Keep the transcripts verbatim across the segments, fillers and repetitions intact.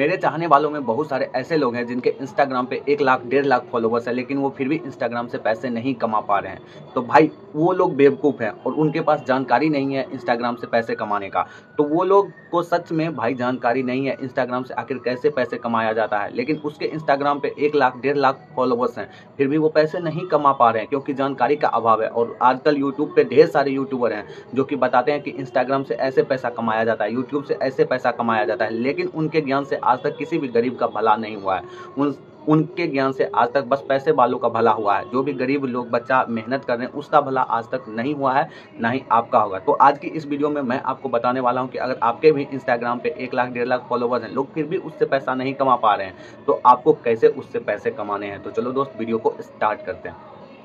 मेरे चाहने वालों में बहुत सारे ऐसे लोग हैं जिनके इंस्टाग्राम पे एक लाख डेढ़ लाख फॉलोवर्स है, लेकिन वो फिर भी इंस्टाग्राम से पैसे नहीं कमा पा रहे हैं। तो भाई वो लोग बेवकूफ़ हैं और उनके पास जानकारी नहीं है इंस्टाग्राम से पैसे कमाने का। तो वो लोग को सच में भाई जानकारी नहीं है इंस्टाग्राम से आखिर कैसे पैसे कमाया जाता है, लेकिन उसके इंस्टाग्राम पे एक लाख डेढ़ लाख फॉलोवर्स हैं, फिर भी वो पैसे नहीं कमा पा रहे हैं क्योंकि जानकारी का अभाव है। और आजकल यूट्यूब पे ढेर सारे यूट्यूबर हैं जो कि बताते हैं कि इंस्टाग्राम से ऐसे पैसा कमाया जाता है, यूट्यूब से ऐसे पैसा कमाया जाता है, लेकिन उनके ज्ञान से आज तक किसी भी गरीब का भला नहीं हुआ है। उन उनके ज्ञान से आज तक बस पैसे वालों का भला हुआ है। जो भी गरीब लोग बच्चा मेहनत कर रहे हैं उसका भला आज तक नहीं हुआ है, ना ही आपका होगा। तो आज की इस वीडियो में मैं आपको बताने वाला हूं कि अगर आपके भी इंस्टाग्राम पे एक लाख डेढ़ लाख फॉलोवर्स हैं, लोग फिर भी उससे पैसा नहीं कमा पा रहे हैं, तो आपको कैसे उससे पैसे कमाने हैं। तो चलो दोस्त वीडियो को स्टार्ट करते हैं।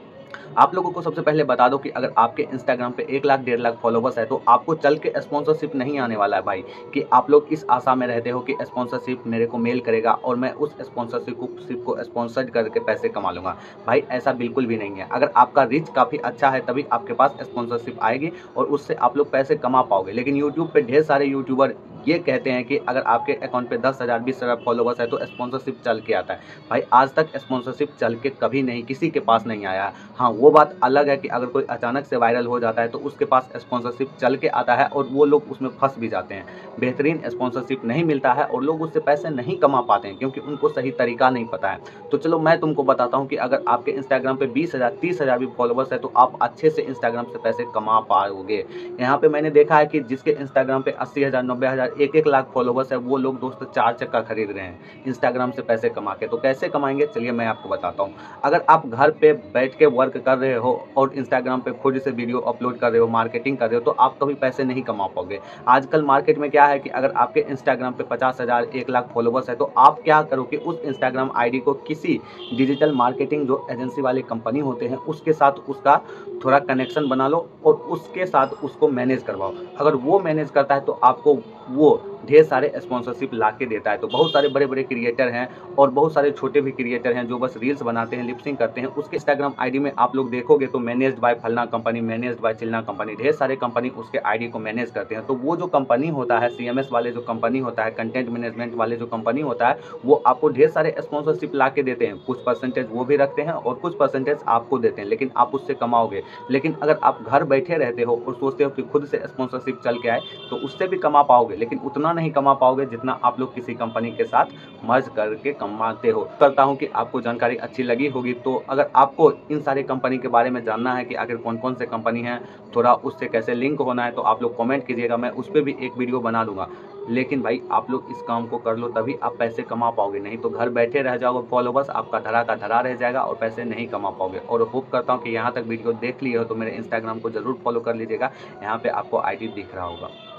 आप लोगों को सबसे पहले बता दो कि अगर आपके इंस्टाग्राम पे एक लाख डेढ़ लाख फॉलोवर्स है तो आपको चल के स्पॉन्सरशिप नहीं आने वाला है भाई, कि आप लोग इस आशा में रहते हो कि स्पॉन्सरशिप मेरे को मेल करेगा और मैं उस स्पॉन्सरशिप को सिप को स्पॉन्सर करके पैसे कमा लूँगा। भाई ऐसा बिल्कुल भी नहीं है। अगर आपका रीच काफ़ी अच्छा है तभी आपके पास स्पॉन्सरशिप आएगी और उससे आप लोग पैसे कमा पाओगे। लेकिन यूट्यूब पर ढेर सारे यूट्यूबर ये कहते हैं कि अगर आपके अकाउंट पे दस हज़ार बीस हज़ार फॉलोवर्स है तो स्पॉन्सरशिप चल के आता है। भाई आज तक स्पॉन्सरशिप चल के कभी नहीं किसी के पास नहीं आया। हाँ, वो बात अलग है कि अगर कोई अचानक से वायरल हो जाता है तो उसके पास स्पॉन्सरशिप चल के आता है और वो लोग उसमें फंस भी जाते हैं। बेहतरीन स्पॉन्सरशिप नहीं मिलता है और लोग उससे पैसे नहीं कमा पाते हैं क्योंकि उनको सही तरीका नहीं पता है। तो चलो मैं तुमको बताता हूँ कि अगर आपके इंस्टाग्राम पे बीस हज़ार तीस हज़ार भी फॉलोवर्स है तो आप अच्छे से इंस्टाग्राम से पैसे कमा पाओगे। यहाँ पे मैंने देखा है कि जिसके इंस्टाग्राम पे अस्सी हज़ार नब्बे हज़ार एक एक लाख फॉलोवर्स है वो लोग दोस्त चार चक्का खरीद रहे हैं इंस्टाग्राम से पैसे कमा के। तो कैसे कमाएंगे चलिए मैं आपको बताता हूँ। अगर आप घर पे बैठ के वर्क कर रहे हो और इंस्टाग्राम पे खुद से वीडियो अपलोड कर रहे हो, मार्केटिंग कर रहे हो, तो आप कभी पैसे नहीं कमा पाओगे। आजकल मार्केट में क्या है कि अगर आपके इंस्टाग्राम पे पचास हज़ार एक लाख फॉलोवर्स है तो आप क्या करो कि उस इंस्टाग्राम आईडी को किसी डिजिटल मार्केटिंग जो एजेंसी वाले कंपनी होते हैं उसके साथ उसका थोड़ा कनेक्शन बना लो और उसके साथ उसको मैनेज करवाओ। अगर वो मैनेज करता है तो आपको वो ढेर सारे स्पॉन्सरशिप ला के देता है। तो बहुत सारे बड़े बड़े क्रिएटर हैं और बहुत सारे छोटे भी क्रिएटर हैं जो बस रील्स बनाते हैं, लिपसिंग करते हैं। उसके इंस्टाग्राम आईडी में आप लोग देखोगे तो मैनेज्ड बाय फलना कंपनी, मैनेज्ड बाय चिलना कंपनी, ढेर सारे कंपनी उसके आईडी को मैनेज करते हैं। तो वो जो कंपनी होता है, सीएमएस वाले जो कंपनी होता है, कंटेंट मैनेजमेंट वाले जो कंपनी होता है, वो आपको ढेर सारे स्पॉन्सरशिप ला के देते हैं। कुछ परसेंटेज वो भी रखते हैं और कुछ परसेंटेज आपको देते हैं, लेकिन आप उससे कमाओगे। लेकिन अगर आप घर बैठे रहते हो और सोचते हो कि खुद से स्पॉन्सरशिप चल के आए तो उससे भी कमा पाओगे, लेकिन उतना नहीं कमा पाओगे जितना आप लोग किसी कंपनी के साथ मर्ज करके कमाते हो। करता हूं कि आपको जानकारी अच्छी लगी होगी। तो अगर आपको इन सारे कंपनी के बारे में जानना है कि आखिर कौन कौन से कंपनी है, थोड़ा उससे कैसे लिंक होना है, तो आप लोग कमेंट कीजिएगा, मैं उस पर भी एक वीडियो बना दूंगा। लेकिन भाई आप लोग इस काम को कर लो तभी आप पैसे कमा पाओगे, नहीं तो घर बैठे रह जाओगे, फॉलोवर्स आपका धरा का धरा रह जाएगा और पैसे नहीं कमा पाओगे। और होप करता हूँ कि यहाँ तक वीडियो देख लिए हो तो मेरे इंस्टाग्राम को जरूर फॉलो कर लीजिएगा, यहाँ पे आपको आईडी दिख रहा होगा।